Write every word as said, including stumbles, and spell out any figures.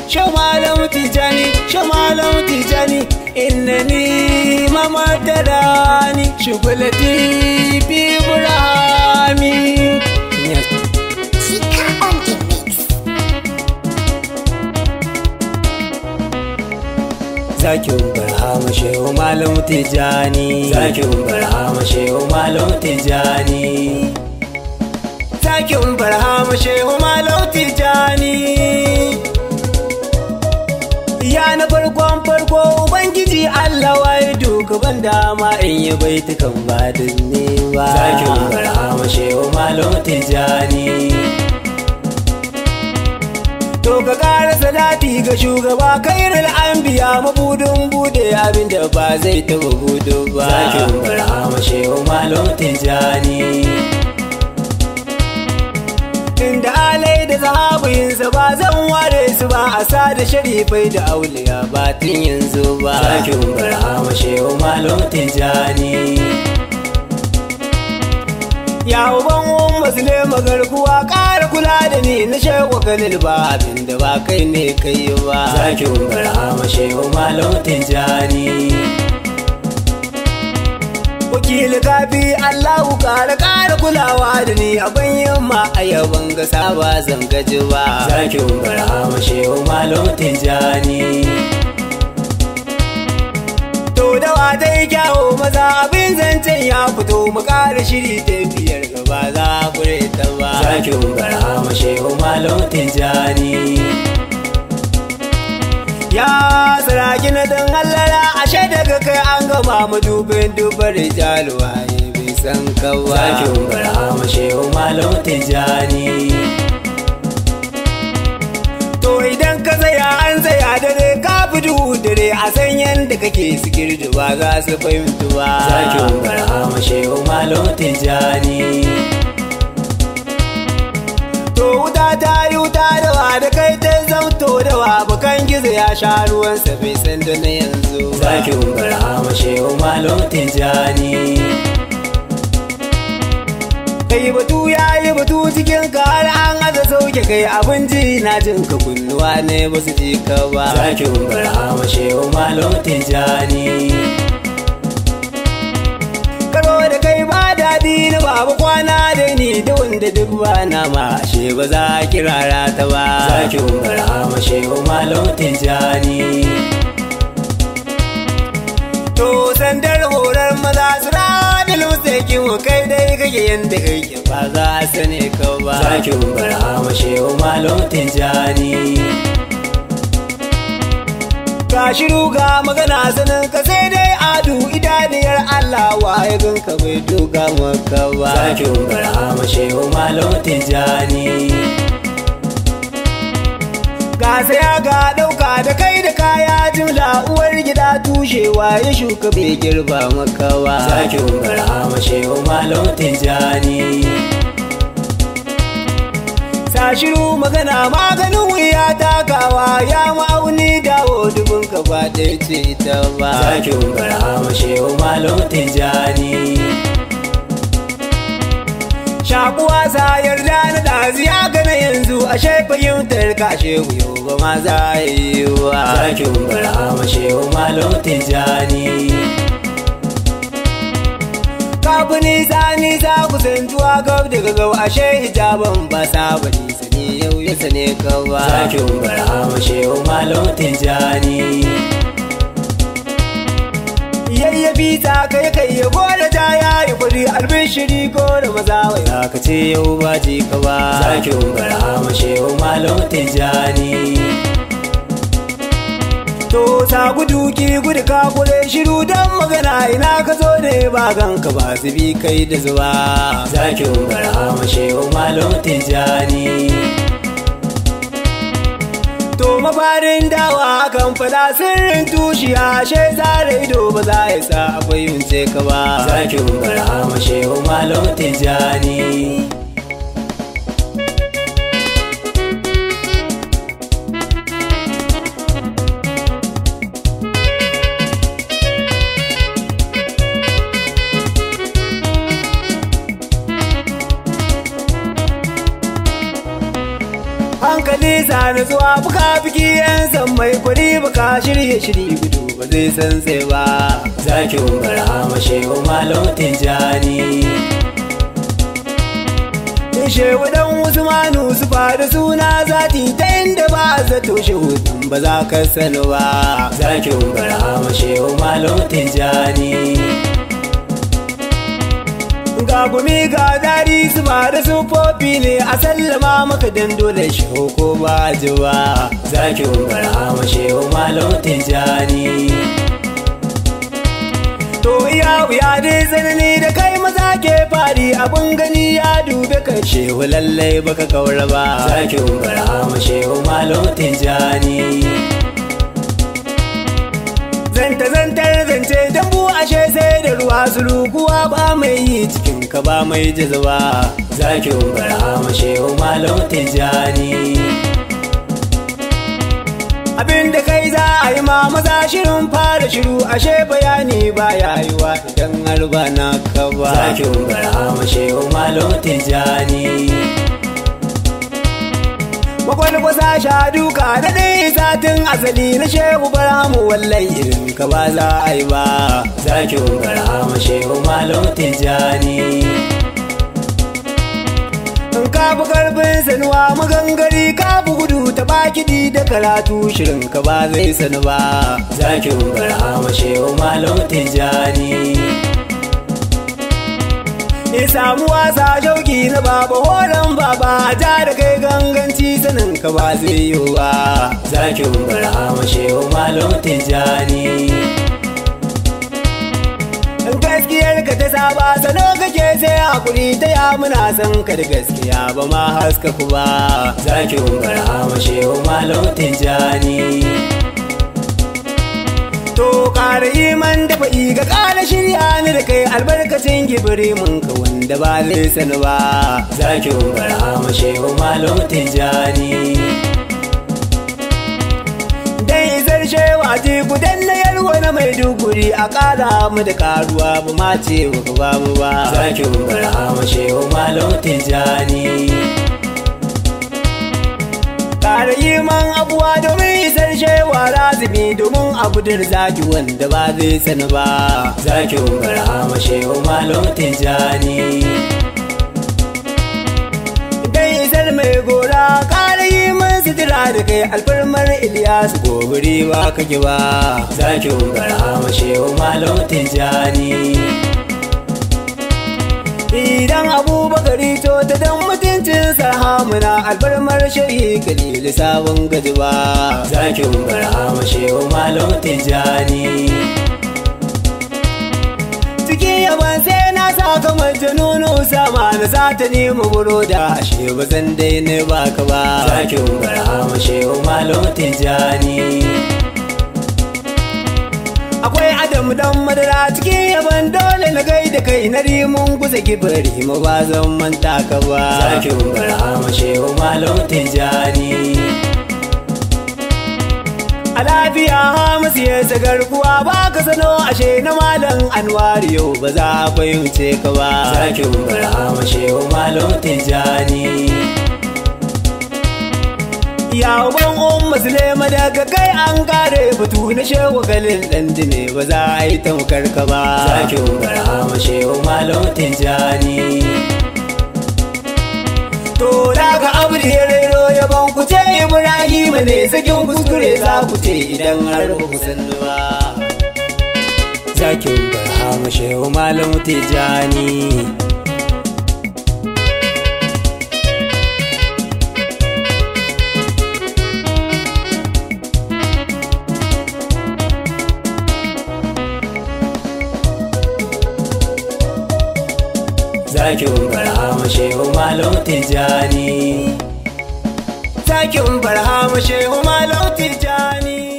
Shamalam Tijani, Shamalam Tijani, innani mama tarani, Shukulati Ibrahimi. Yes. Chica on the mix. Zakin Barhama Shehu Malam Tijani, Zakin Barhama Shehu Malam Tijani, Zakin Barhama Shehu Malam Tijani. Ya na farkon farko Ubangiji Allah waye duka ban dama in yi baitukan ba da ne ba. Zakin Barhama Shehu Malam Tijani. To ka ƙara salati ga shugaba kairul anbiya mabudin bude abinda ba zai taɓa budu ba. Zakin Barhama Shehu Malam Tijani. Inda alai da sahabinsa ba zan ware su ba a sa da sharifai da auliya ba tun yanzu ba. Zakin Barhama Shehu Malam Tijani. Ya uban musulma garkuwa ƙara kula da ni na shehu kalil ba abinda ba kai ne kai ba. Zakin Barhama Shehu Malam Tijani. Wakili kafi Allahu ƙara ƙara kulawa da ni abin yamma a yaban gasa ba zan gaji ba. Zakin Barhama Shehu Malam Tijani. To dawa dai kyawo maza abin zancen ya fito mu ƙara shiri tafiyar gaba za ku ta ba. Zakin Barhama Shehu Malam Tijani. Ya saraki na dan hallara ashe daga kai an gama madubin dubar rijaluwa ya bai san kawa. Zakin Barhama Shehu Malam Tijani. To idan ka tsaya an tsaya dare ka fito dare a san yadda kake sikirji ba za su fahimtu ba. Zakin Barhama Shehu Malam Tijani. To wuta ta yi wuta dawa da kai ta zamto dawa bakan gizo ya sha ruwansa bai san da na yanzu. Zakin Barhama Shehu Malam Tijani. Kai batu ya yi batu cikin ka har an aza sauke kai abin ji na jin ka kunnuwa ne ba su ji ka ba. Zakin Barhama Shehu Malam Tijani. Karo da kai ba daɗi na babu kwana da ni da wanda duk ba na ma ashe ba za a kirara ta ba. Zakin Barhama Shehu Malam Tijani. To sandar horar maza su radil musakin kai dai kake yanda kake ba za a sane ka ba. Zakin Barhama Shehu Malam Tijani. Ka shiru ga magana sanin ka sai dai adu idaniyar Allah waye ganka bai duka maka ba. Zakin Barhama Shehu Malam Tijani. Ga saya ga ɗauka da kai da kaya jimla uwar gida tushewa ya shuka bai girba maka ba. Zakin Barhama Shehu Malam Tijani. Sa shiru magana maganin wuya takawa ya ma'auni dawo dubin ka ba ɗaya ce ta ba. Zakin Barhama Shehu Malam Tijani. Shakuwa sa yarda na ɗazi ya gana yanzu ashe fahimtar ka shehu yau ba ma za a yi wa. Zakin Barhama Shehu Malam Tijani. Kafu nisa nisa kusantuwa gab daga gab ashe hijaban ba saba nisa ne yau ya sane kawa. Zakin Barhama Shehu Malam Tijani. Yayyafi ta kai kai ya gora ta ya yi fari albishiri ko da maza wai ka ce yau ba ji ka ba. Zakin Barhama Shehu Malam Tijani. To sa gudu ki gudu ka kure shiru don magana ina ka zo ne ba ganka ba su bi kai da zuwa. Zakin Barhama Shehu Malam Tijani. To mafarin dawa kan fada sirrin tushiya she zare ido ba za ya sa a fahimce ka ba. Zakin Barhama Shehu Malam Tijani. hankali sa na zuwa buka biki yan san mai kuri buka shirye shiri gudu ba zai san sai ba zakin barhama shehu malam tijani shehu dan usmanu su fara suna zati ta inda ba zato shehu ba za ka sani ba zakin barhama shehu malam tijani ga gumi ga dari su ba da sufofi ne a sallama maka dan dole shehu ko ba ji ba zakin barhama shehu malam tijani to iya wuya dai tsanani da kai maza ke fari abun gani ya dube ka shehu lallai baka kaura ba zakin barhama shehu malam tijani zanta zantar zance dambu ashe sai da ruwa sulukuwa ba mai yi cikin ka ba mai jazaba zakin barhama shehu malam tijani abinda kai za a yi ma maza shirin fara shiru ashe bayani ba ya yi wa idan har ba na ka ba zakin barhama shehu malam tijani makwalkwasa sha duka na ɗaya satin asali na shehu barhamu wallai irin ka ba za a yi ba zakin barhama shehu malam tijani in ka fi karfin sanuwa magangari ka fi gudu ta bakidi da karatu shirin ka ba zai sani ba zakin barhama shehu malam tijani ya samu wasa shauki na baba horon baba ja da kai ganganci sanin ka ba zai yi ba zakin barhama shehu malam tijani in gaskiyar ka ta saba sano kake sai hakuri ta ya muna san ka da gaskiya ba ma haska ku ba zakin barhama shehu malam tijani to ƙara iman da fa'i ga ƙara shirya ni da kai albarkacin gibiri mun ka wanda ba zai sani ba zakin barhama shehu malam tijani dan isar shewa ji gudan na yarwa na maiduguri a ƙara mu da ƙaruwa ba ma ce ba ba mu ba zakin barhama shehu malam tijani ƙara iman abuwa domin isar shewa razumi domin abu da zaki wanda ba zai sani ba zakin barhama shehu malam tijani dai isar mai gora ƙara iman sutura da kai alfarmar Ilyasu gobiri ba kake ba zakin barhama shehu malam tijani idan abubakari to ta dan mutuncin sarhamuna albarmar shayi kalili sabon gaji ba zakin barhama shehu malam tijani cikin yaban sai na saka majanunu sama na sata nemi buro da ashe ba zan daina baka ba zakin barhama shehu malam tijani akwai adam dan madara cikin yaban dole na gaida kai na rimun guza gibiri ma ba zan manta ka ba zakin barhama shehu malam tijani a lafiya hamisu ya sagar kuwa ba ka sano ashe na malam anwari yau ba za a fahimce ka ba zakin barhama shehu malam tijani ya uban umma sulema daga kai an kare batu na shehu galin dan ne ba za a yi tamkar ka ba zakin barhama shehu malam tijani to daga abu da ya rero ya ban ku ce ibrahim ne sakin kuskure za ku ce idan har ba ku san ba zakin barhama shehu malam tijani zakin barhama shehu malam tijani zakin barhama shehu malam tijani